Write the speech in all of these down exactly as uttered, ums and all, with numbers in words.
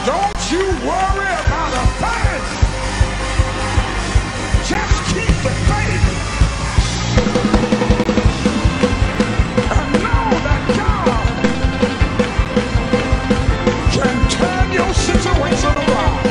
Don't you worry about a thing. Just keep the faith. And know that God can turn your situation around.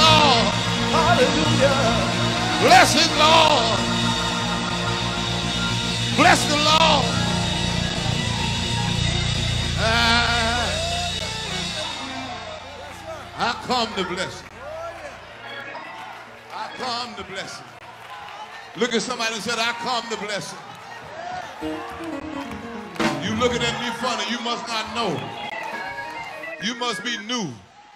Lord. Hallelujah. Bless his Lord. Bless the Lord. I, I come to bless him. I come to bless him. Look at somebody and say, I come to bless him. You looking at me funny, you must not know. You must be new.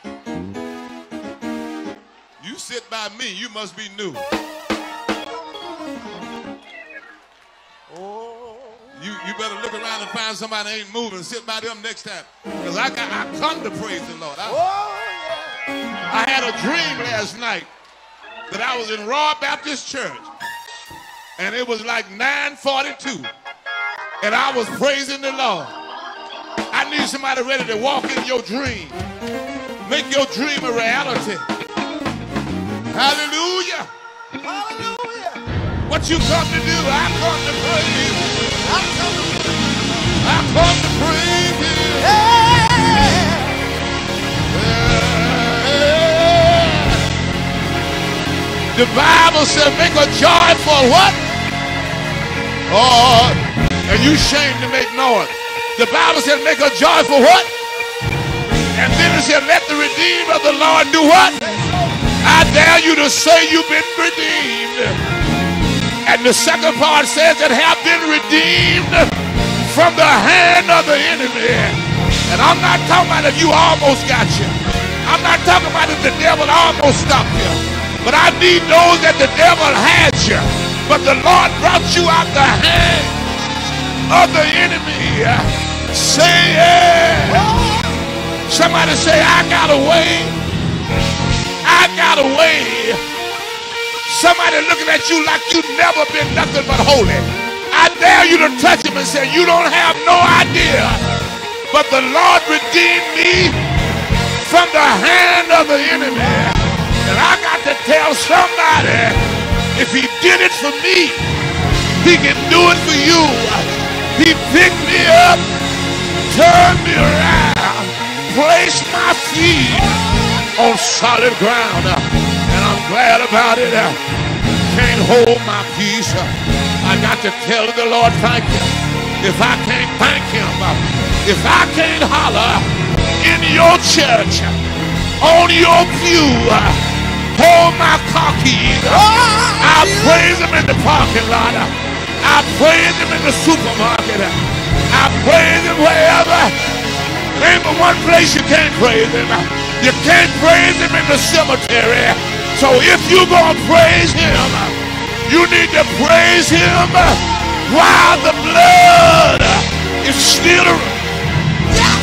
You sit by me, you must be new. Oh. You, you better look around and find somebody that ain't moving. Sit by them next time. Because I, I, I come to praise the Lord. I, Oh, yeah. I had a dream last night that I was in Raw Baptist Church. And it was like nine forty-two. And I was praising the Lord. I need somebody ready to walk in your dream. Make your dream a reality. Hallelujah. Hallelujah. What you come to do? I come to praise. I come to I come to praise him. yeah. The Bible says make a joyful what? Oh, and you shame to make noise. The Bible says make a joyful what? And then it said let the redeemed of the Lord do what? I dare you to say you've been redeemed. And the second part says that have been redeemed from the hand of the enemy. And I'm not talking about if you almost got you. I'm not talking about if the devil almost stopped you. But I need those that the devil had you. But the Lord brought you out the hand of the enemy. Say yeah. Somebody say I got away. I got away. Somebody looking at you like you've never been nothing but holy. I dare you to touch him and say, you don't have no idea. But the Lord redeemed me from the hand of the enemy. And I got to tell somebody, if he did it for me, he can do it for you. He picked me up, turned me around, placed my feet on solid ground. And I'm glad about it. Can't hold my peace. I got to tell the Lord thank you. If I can't thank him, if I can't holler in your church, on your pew, hold my car keys, I praise him in the parking lot, I praise him in the supermarket, I praise him wherever. Ain't but one place you can't praise him. You can't praise him in the cemetery. So if you're going to praise him, you need to praise him while the blood is still around. Yes!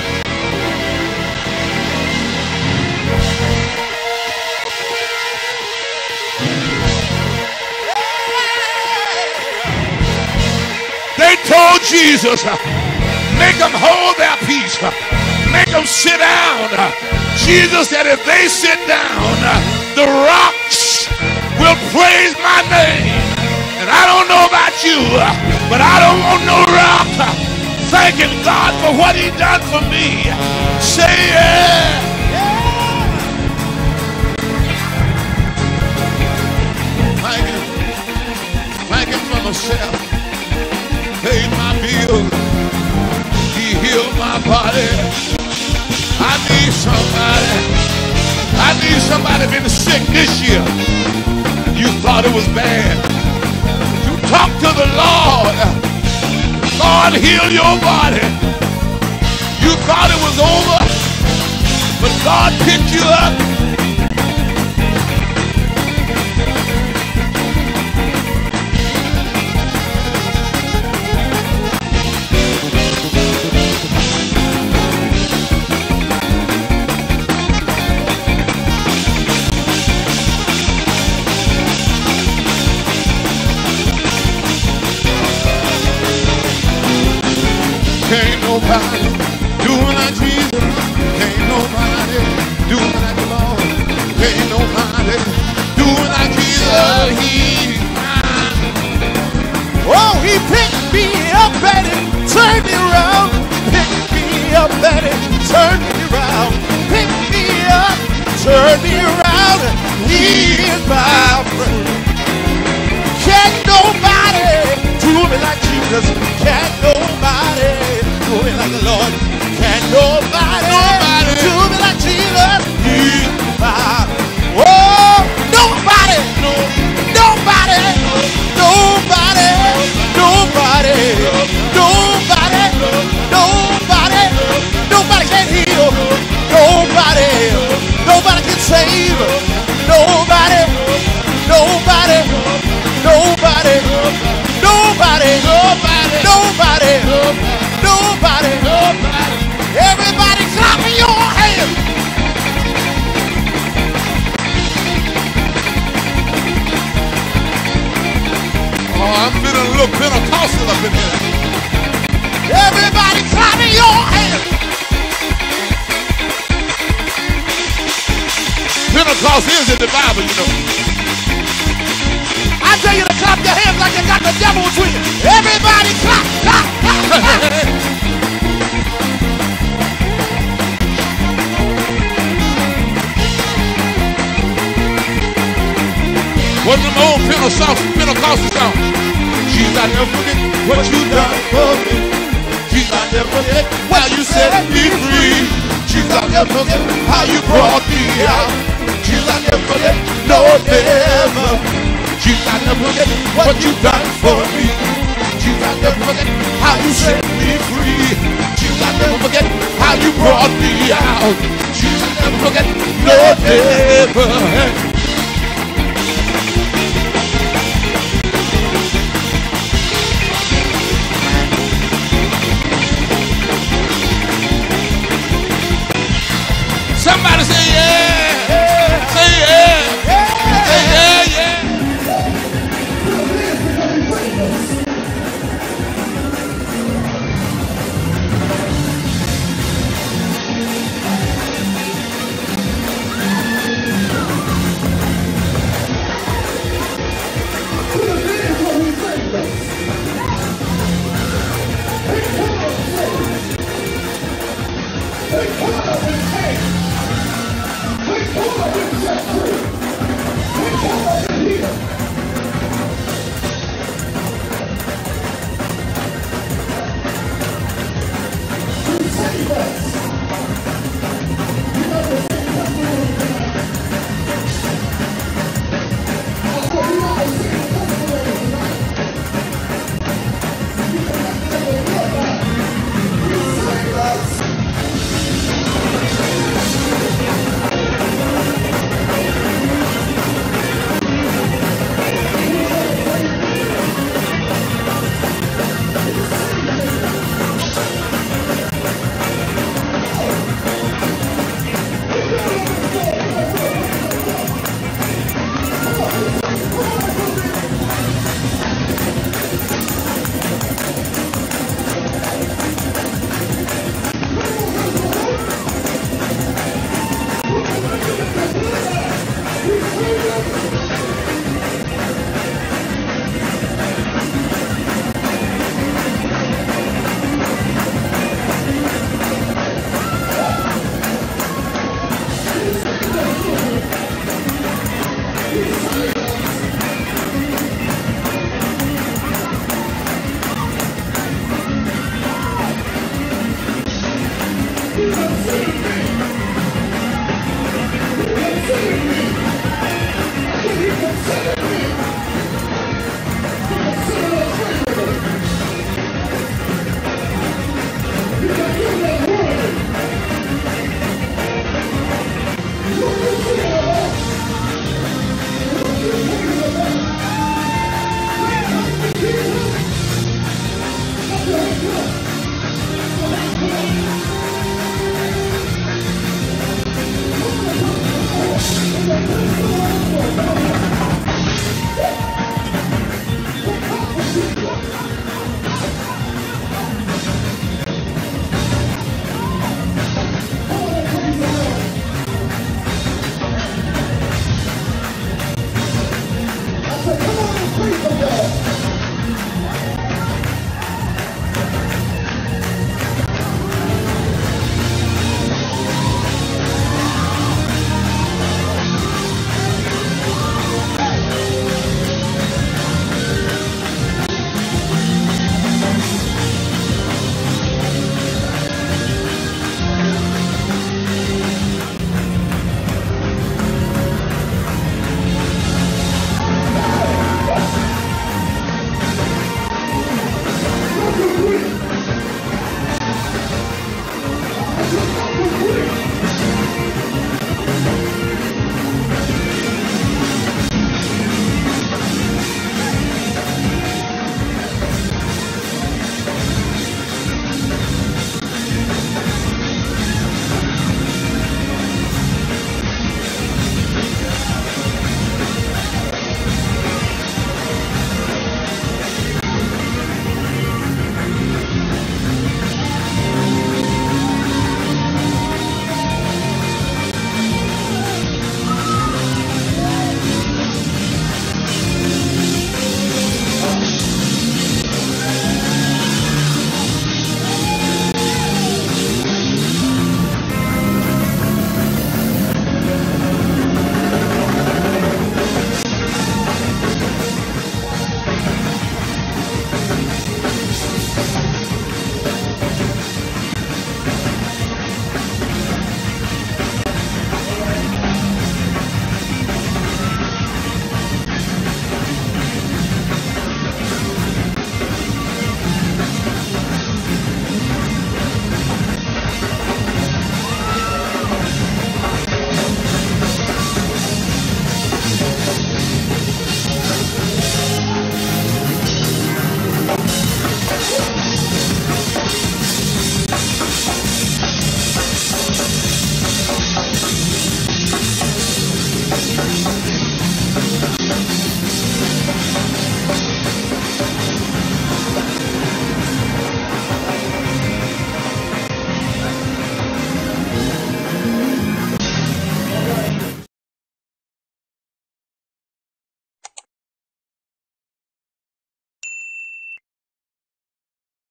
They told Jesus, make them hold their peace. Make them sit down. Jesus said, if they sit down, the rocks will praise my name. And I don't know about you, but I don't want no rock thanking God for what he done for me. Say yeah. Thank him. Thank him for myself. Paid my bills. He healed my body. I need somebody. I need somebody been sick this year. You thought it was bad. You talk to the Lord. Lord, heal your body. You thought it was over, but God picked you up. Can't nobody do like Jesus. Can't nobody do like the Lord. Can't nobody do like Jesus. He's mine. Oh, he picked me up and it turned me around. Picked me up and it turned me around. Picked me up, turned me around. Nobody, nobody, nobody, nobody, nobody, nobody, nobody. Everybody clap your hands. Oh, I'm feeling a little Pentecostal up in here. Everybody clap your hands. Pentecost is in the Bible, you know. I tell you to clap your hands like you got the devil between you. Everybody clap, clap, clap, clap. What's the old Pentecostal, Pentecostal song? Jesus, I never forget what you done for me. Jesus, I never forget how you set me free. Jesus, I never forget how you brought me out. Jesus, I never forget, no, never. Jesus, I never forget what you done for me. Jesus, I never forget how you set me free. Jesus, I never forget how you brought me out. Jesus, I never forget, no, never. Somebody say yeah, yeah. Say yeah, yeah. Say yeah, yeah.